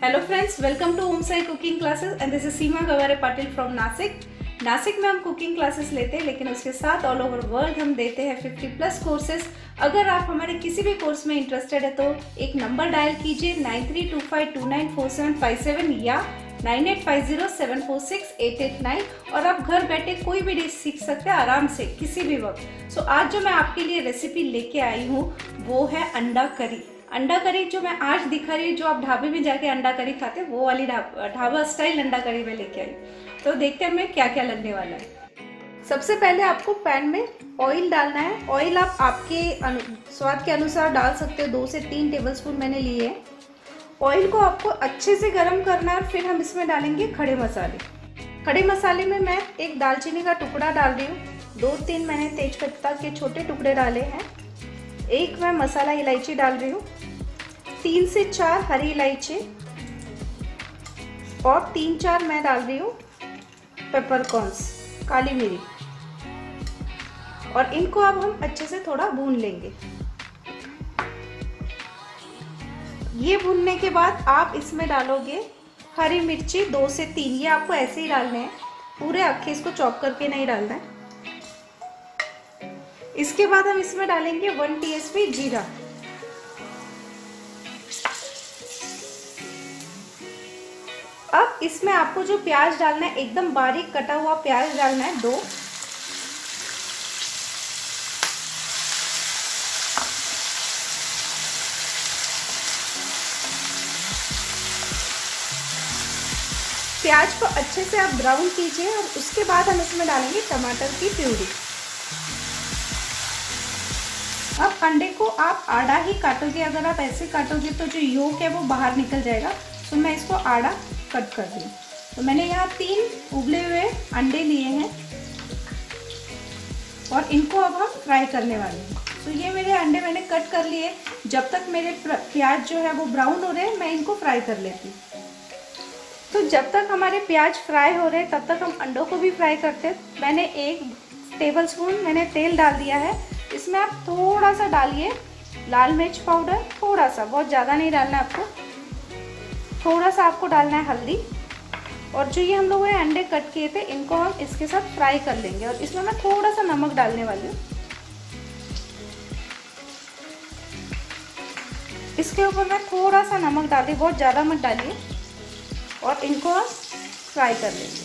Hello friends, welcome to home Sai cooking classes and this is Seema Gaware Patil from Nashik. Nashik में हम cooking classes लेते हैं, लेकिन उसके साथ ऑल ओवर वर्ल्ड हम देते हैं 50+ कोर्सेज। अगर आप हमारे किसी भी कोर्स में इंटरेस्टेड है तो एक नंबर डायल कीजिए 9325294757 या 9850746889 और आप घर बैठे कोई भी डिश सीख सकते हैं आराम से किसी भी वक्त। सो आज जो मैं आपके लिए रेसिपी लेके आई हूँ वो है अंडा करी। अंडा करी जो मैं आज दिखा रही हूँ, जो आप ढाबे में जाके अंडा करी खाते हैं वो वाली ढाबा स्टाइल अंडा करी में लेके आई। तो देखते हैं हमें क्या क्या लगने वाला है। सबसे पहले आपको पैन में ऑयल डालना है। ऑयल आप आपके स्वाद के अनुसार डाल सकते हो। 2 से 3 टेबलस्पून मैंने लिए हैं। ऑयल को आपको अच्छे से गर्म करना है। फिर हम इसमें डालेंगे खड़े मसाले। खड़े मसाले में मैं एक दालचीनी का टुकड़ा डाल रही हूँ, 2-3 मैंने तेजपत्ता के छोटे टुकड़े डाले हैं, एक मैं मसाला इलायची डाल रही हूँ, 3 से 4 हरी इलायची और 3-4 मैं डाल रही हूँ पेपरकॉर्न्स, काली मिर्च। और इनको अब हम अच्छे से थोड़ा भून लेंगे। ये भूनने के बाद आप इसमें डालोगे हरी मिर्ची 2 से 3। ये आपको ऐसे ही डालने हैं, पूरे अक्खे इसको चॉप करके नहीं डालना है। इसके बाद हम इसमें डालेंगे 1 टीस्पून जीरा। अब इसमें आपको जो प्याज डालना है, एकदम बारीक कटा हुआ प्याज डालना है 2। प्याज को अच्छे से आप ब्राउन कीजिए और उसके बाद हम इसमें डालेंगे टमाटर की प्यूरी। अब अंडे को आप आड़ा ही काटोगे। अगर आप ऐसे काटोगे तो जो योक है वो बाहर निकल जाएगा। तो मैं इसको आड़ा कट कर दूँ। तो मैंने यहाँ 3 उबले हुए अंडे लिए हैं और इनको अब हम फ्राई करने वाले हैं। तो ये मेरे अंडे मैंने कट कर लिए। जब तक मेरे प्याज जो है वो ब्राउन हो रहे हैं, मैं इनको फ्राई कर लेती हूँ। तो जब तक हमारे प्याज फ्राई हो रहे हैं तब तक हम अंडों को भी फ्राई करते हैं। मैंने 1 टेबलस्पून मैंने तेल डाल दिया है। इसमें आप थोड़ा सा डालिए लाल मिर्च पाउडर, थोड़ा सा, बहुत ज़्यादा नहीं डालना है आपको। थोड़ा सा आपको डालना है हल्दी। और जो ये हम लोगों ने अंडे कट किए थे इनको हम इसके साथ फ्राई कर लेंगे। और इसमें मैं थोड़ा सा नमक डालने वाली हूँ। इसके ऊपर मैं थोड़ा सा नमक डाली, बहुत ज़्यादा मत डालिए। और इनको हम फ्राई कर लेंगे।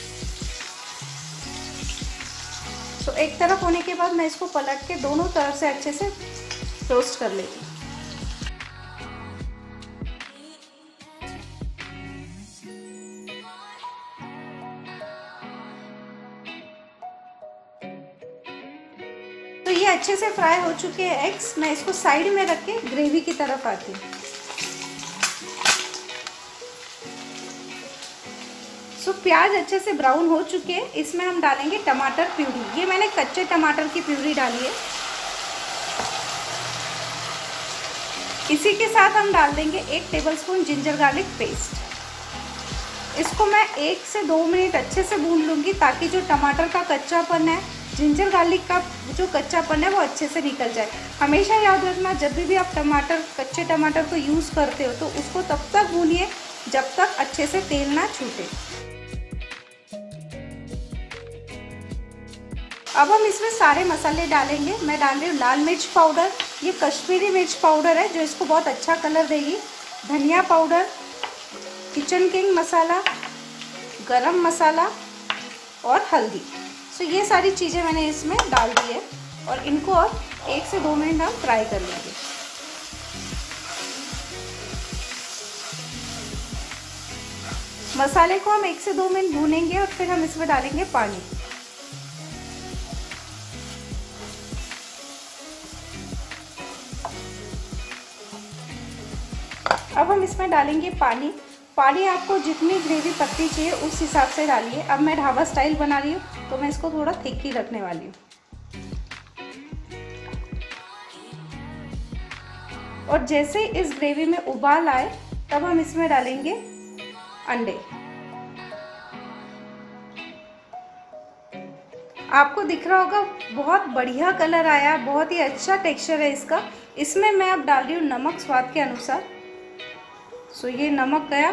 तो एक तरफ होने के बाद मैं इसको पलट के दोनों तरफ से अच्छे से रोस्ट कर लेती हूँ। तो ये अच्छे से फ्राई हो चुके हैं एग्स। मैं इसको साइड में रख के ग्रेवी की तरफ आती हूँ। तो प्याज अच्छे से ब्राउन हो चुके हैं। इसमें हम डालेंगे टमाटर प्यूरी। ये मैंने कच्चे टमाटर की प्यूरी डाली है। इसी के साथ हम डाल देंगे 1 टेबलस्पून जिंजर गार्लिक पेस्ट। इसको मैं 1 से 2 मिनट अच्छे से भून लूँगी ताकि जो टमाटर का कच्चापन है, जिंजर गार्लिक का जो कच्चापन है वो अच्छे से निकल जाए। हमेशा याद रखना, जब भी आप कच्चे टमाटर को यूज़ करते हो तो उसको तब तक भूनिए जब तक अच्छे से तेल ना छूटे। अब हम इसमें सारे मसाले डालेंगे। मैं डाल रही हूँ लाल मिर्च पाउडर, ये कश्मीरी मिर्च पाउडर है जो इसको बहुत अच्छा कलर देगी। धनिया पाउडर, किचन किंग मसाला, गरम मसाला और हल्दी। तो ये सारी चीज़ें मैंने इसमें डाल दी है और इनको अब 1 से 2 मिनट हम फ्राई कर लेंगे। मसाले को हम 1 से 2 मिनट भूनेंगे और फिर हम इसमें डालेंगे पानी। अब हम इसमें डालेंगे पानी। पानी आपको जितनी ग्रेवी पतली चाहिए उस हिसाब से डालिए। अब मैं ढाबा स्टाइल बना रही हूँ तो मैं इसको थोड़ा थिक ही रखने वाली हूँ। और जैसे इस ग्रेवी में उबाल आए तब हम इसमें डालेंगे अंडे। आपको दिख रहा होगा बहुत बढ़िया कलर आया, बहुत ही अच्छा टेक्सचर है इसका। इसमें मैं अब डाल रही हूँ नमक स्वाद के अनुसार। सो ये नमक गया।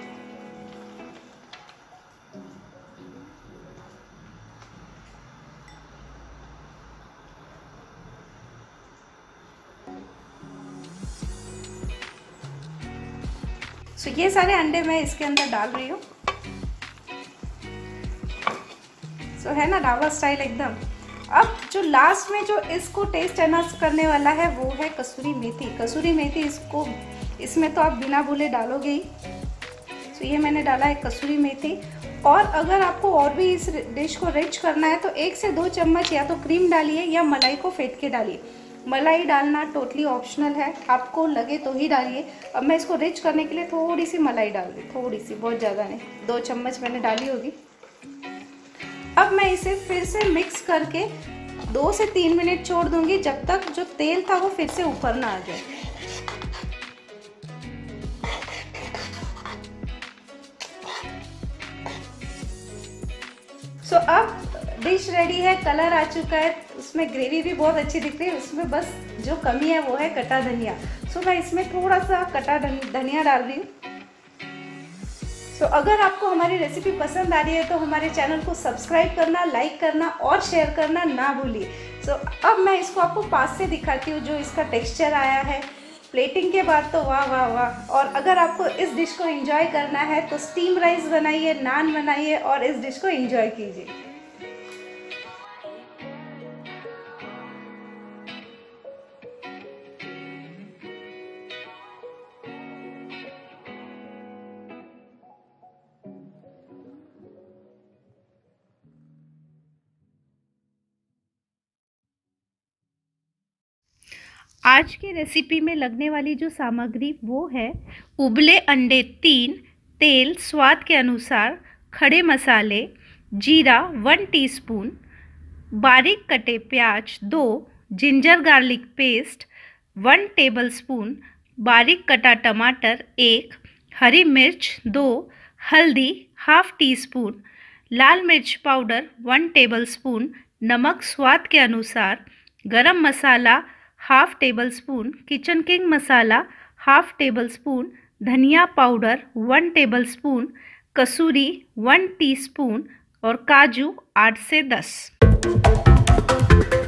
सो ये सारे अंडे मैं इसके अंदर डाल रही हूँ। सो है ना ढाबा स्टाइल एकदम। अब जो लास्ट में जो इसको टेस्ट एनहांस करने वाला है वो है कसूरी मेथी। कसूरी मेथी इसमें तो आप बिना बोले डालोगे ही। तो ये मैंने डाला है कसूरी मेथी। और अगर आपको और भी इस डिश को रिच करना है तो 1 से 2 चम्मच या तो क्रीम डालिए या मलाई को फेंट के डालिए। मलाई डालना टोटली ऑप्शनल है, आपको लगे तो ही डालिए। अब मैं इसको रिच करने के लिए थोड़ी सी मलाई डाल दी, थोड़ी सी, बहुत ज़्यादा नहीं, 2 चम्मच मैंने डाली होगी। अब मैं इसे फिर से मिक्स करके 2 से 3 मिनट छोड़ दूंगी, जब तक जो तेल था वो फिर से ऊपर ना आ जाए। सो अब डिश रेडी है, कलर आ चुका है, उसमें ग्रेवी भी बहुत अच्छी दिख रही है। उसमें बस जो कमी है वो है कटा धनिया। सो मैं इसमें थोड़ा सा कटा धनिया डाल रही हूँ। सो अगर आपको हमारी रेसिपी पसंद आ रही है तो हमारे चैनल को सब्सक्राइब करना, लाइक करना और शेयर करना ना भूलिए। सो अब मैं इसको आपको पास से दिखाती हूँ जो इसका टेक्सचर आया है प्लेटिंग के बाद। तो वाह वाह वाह। और अगर आपको इस डिश को एंजॉय करना है तो स्टीम राइस बनाइए, नान बनाइए और इस डिश को एंजॉय कीजिए। आज की रेसिपी में लगने वाली जो सामग्री वो है उबले अंडे 3, तेल स्वाद के अनुसार, खड़े मसाले, जीरा 1 टीस्पून, बारीक कटे प्याज 2, जिंजर गार्लिक पेस्ट 1 टेबलस्पून, बारीक कटा टमाटर 1, हरी मिर्च 2, हल्दी ½ टीस्पून, लाल मिर्च पाउडर 1 टेबलस्पून, नमक स्वाद के अनुसार, गरम मसाला ½ टेबलस्पून, किचन किंग मसाला ½ टेबलस्पून, धनिया पाउडर 1 टेबलस्पून, कसूरी 1 टीस्पून और काजू 8 से 10।